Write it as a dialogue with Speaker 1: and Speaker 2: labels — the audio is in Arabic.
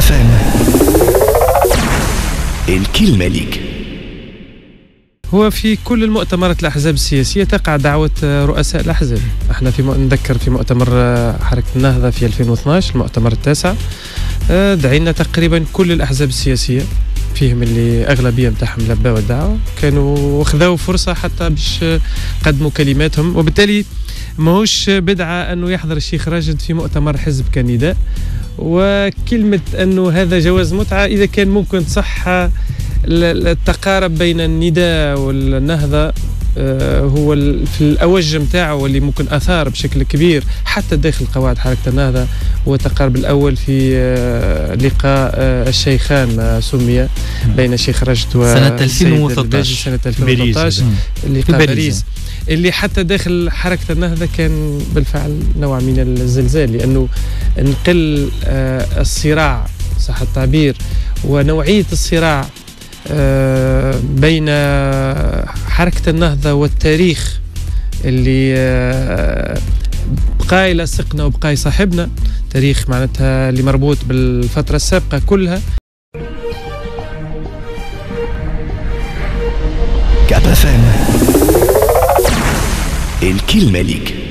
Speaker 1: FM. الكلمة ليك.
Speaker 2: هو في كل المؤتمرات الأحزاب السياسية تقع دعوة رؤساء الأحزاب. احنا نذكر في مؤتمر حركة النهضة في 2012 المؤتمر التاسع، دعينا تقريبا كل الأحزاب السياسية، فيهم اللي أغلبية متاعهم لباوا الدعوة، كانوا خذوا فرصة حتى باش قدموا كلماتهم. وبالتالي ماهوش بدعة أنه يحضر الشيخ راشد في مؤتمر حزب كنداء. وكلمة أنه هذا جواز متعة إذا كان ممكن صح التقارب بين النداء والنهضة هو في الأوج متاعه واللي ممكن أثار بشكل كبير حتى داخل قواعد حركة النهضة. هو التقارب الأول في لقاء الشيخان ما سمي بين الشيخ راشد
Speaker 3: سنة 2013
Speaker 2: سنة 2013 لقاء باريس، اللي حتى داخل حركة النهضة كان بالفعل نوع من الزلزال، لأنه نقل الصراع صح التعبير ونوعية الصراع بين حركة النهضة والتاريخ اللي بقى يلصقنا وبقى يصاحبنا، تاريخ معناتها اللي مربوط بالفترة السابقة كلها.
Speaker 1: كاب FM. الكلمة ليك.